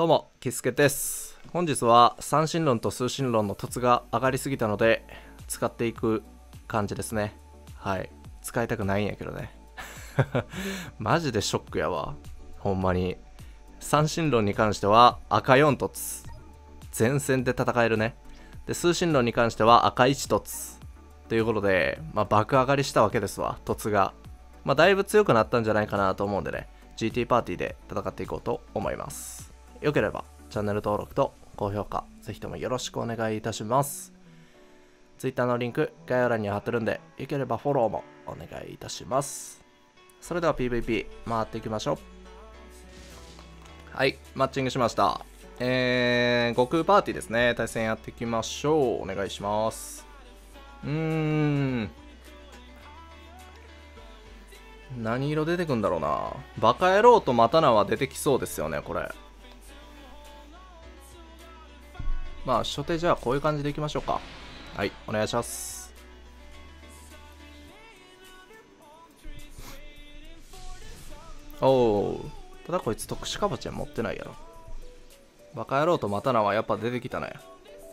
どうも、キスケです。本日は三進論と数進論の凸が上がりすぎたので、使っていく感じですね。はい。使いたくないんやけどね。マジでショックやわ。ほんまに。三進論に関しては赤4凸。前線で戦えるね。で、数進論に関しては赤1凸。ということで、爆上がりしたわけですわ、凸が。だいぶ強くなったんじゃないかなと思うんでね、GT パーティーで戦っていこうと思います。よければチャンネル登録と高評価ぜひともよろしくお願いいたします。 Twitter のリンク概要欄に貼ってるんで、よければフォローもお願いいたします。それでは PVP 回っていきましょう。はい、マッチングしました。悟空パーティーですね。対戦やっていきましょう。お願いします。何色出てくんだろうな。バカ野郎とマタナは出てきそうですよね、これ。初手じゃあこういう感じでいきましょうか。はい、お願いします。おお、ただこいつ特殊カボチャ持ってないやろ。バカ野郎とマタナはやっぱ出てきたね。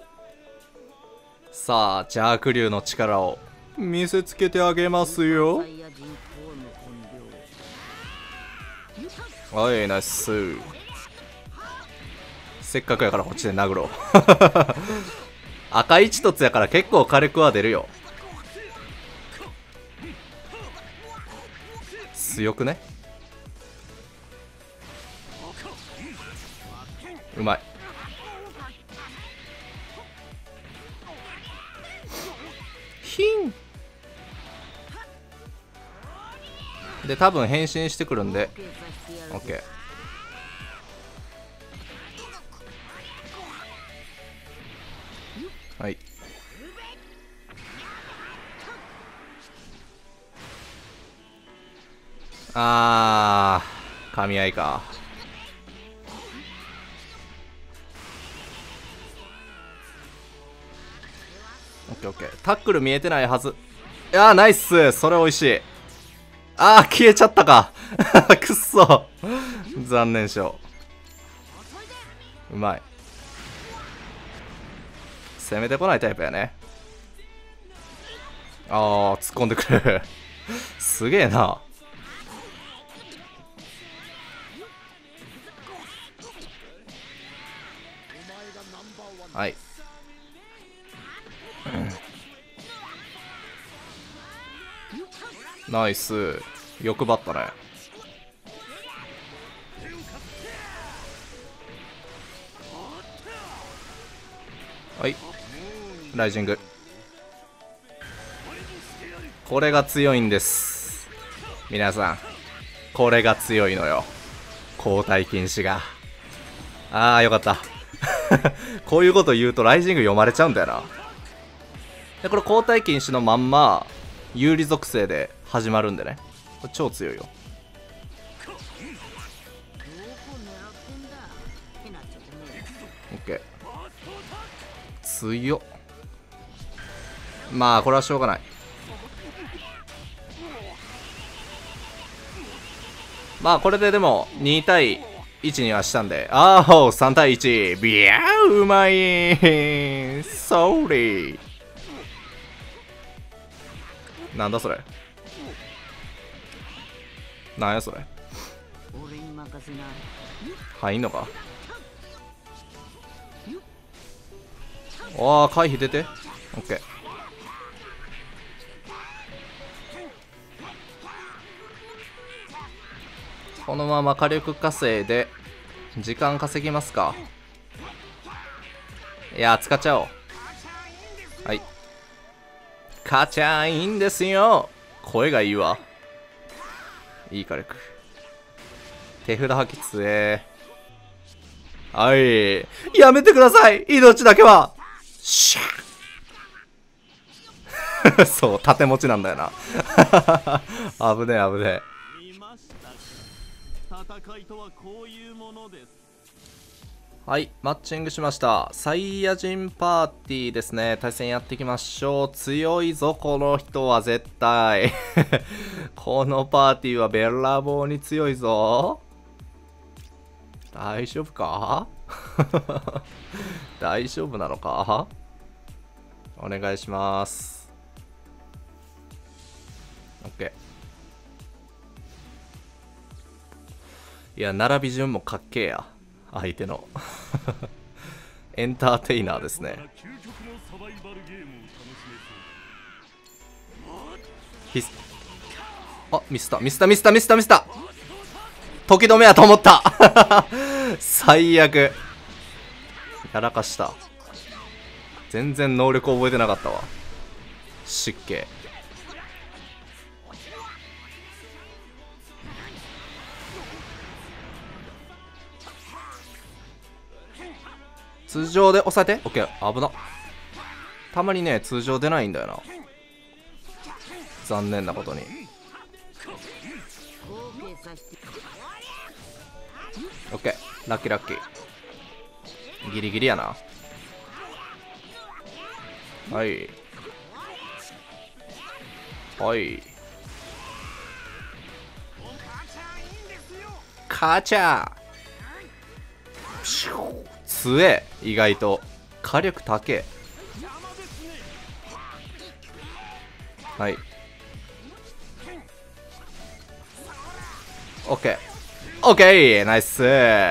さあ、ジャーク竜の力を見せつけてあげますよ。はい、ナイス。せっかくやからこっちで殴ろう。赤1凸やから結構火力は出るよ。強くね。うまい。ヒンで多分変身してくるんで OK。 はい、噛み合いか。オッケーオッケー。タックル見えてないはず。いやー、ナイス。それ美味しい。消えちゃったか。くっそ。残念賞。うまい。攻めてこないタイプやね。突っ込んでくる。すげえな。はい。ナイス。欲張ったね。はい、ライジング。これが強いんです、皆さん。これが強いのよ、交代禁止が。よかった。こういうこと言うとライジング読まれちゃうんだよな。でこれ交代禁止のまんま有利属性で始まるんでね、これ超強いよ。オッケー、強っ。これはしょうがない。これででも2対1にはしたんで、3対1。ビャー、うまい。ソーリー。なんだそれ。なんやそれ。入んのか。回避出て。オッケー。このまま火力稼いで時間稼ぎますか。いや、使っちゃおう。はい、カチャーいいんですよ。声がいいわ。いい火力。手札吐きつえ。はい、やめてください、命だけは。シャッ。そう、縦持ちなんだよな。危ねえ危ねえ。戦いとはこういうものです。はい、マッチングしました。サイヤ人パーティーですね。対戦やっていきましょう。強いぞ、この人は絶対。このパーティーはべらぼうに強いぞ。大丈夫か。 大丈夫なのか？お願いします。 OK。 いや、並び順もかっけえや、相手の。エンターテイナーですね。あ、ミスったミスったミスったミスったミスった。時止めやと思った。最悪。やらかした。全然能力覚えてなかったわ。失敬。通常で押さえて。 OK。 危な。たまにね、通常出ないんだよな、残念なことに。OK。 ラッキーラッキー。ギリギリやな。はいはい。カチャー。強え。意外と火力高え。はい。 OK。 ナイス。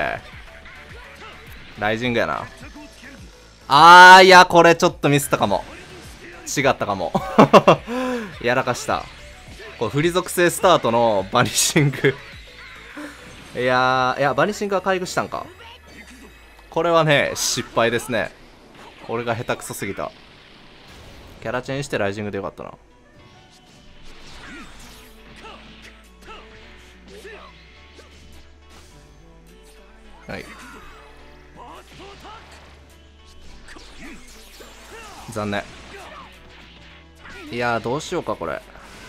ライジングやな。いや、これちょっとミスったかも。違ったかも。やらかした。これ、振り属性スタートのバニシング。いや、バニシングは回復したんか。これはね、失敗ですね。俺が下手くそすぎた。キャラチェンしてライジングでよかったな。はい。残念。いやー、どうしようかこれ。はい。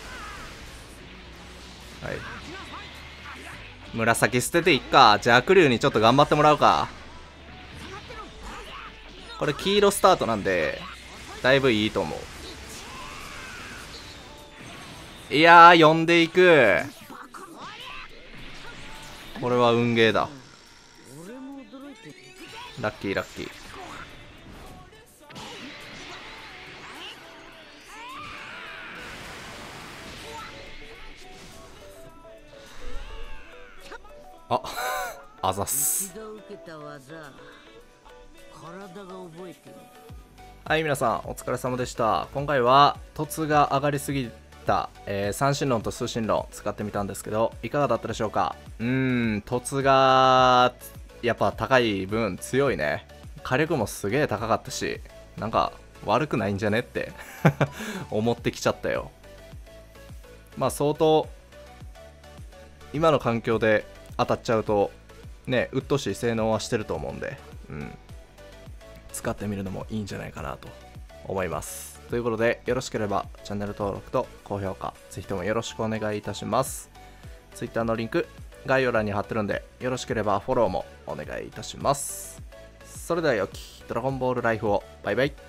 紫捨てていっか。じゃあクリュウにちょっと頑張ってもらうか。これ黄色スタートなんでだいぶいいと思う。いやー、呼んでいく。これは運ゲーだ。ラッキーラッキー。あざっす。はい、皆さんお疲れ様でした。今回は凸が上がりすぎた、三進論と数進論使ってみたんですけど、いかがだったでしょうか。凸がやっぱ高い分強いね。火力もすげえ高かったし、なんか悪くないんじゃねって思ってきちゃったよ。まあ相当今の環境で当たっちゃうとね、鬱陶しい性能はしてると思うんで、使ってみるのもいいんじゃないかなと思います。ということで、よろしければチャンネル登録と高評価ぜひともよろしくお願いいたします。 Twitter のリンク概要欄に貼ってるんで、よろしければフォローもお願いいたします。それでは良きドラゴンボールライフを。バイバイ。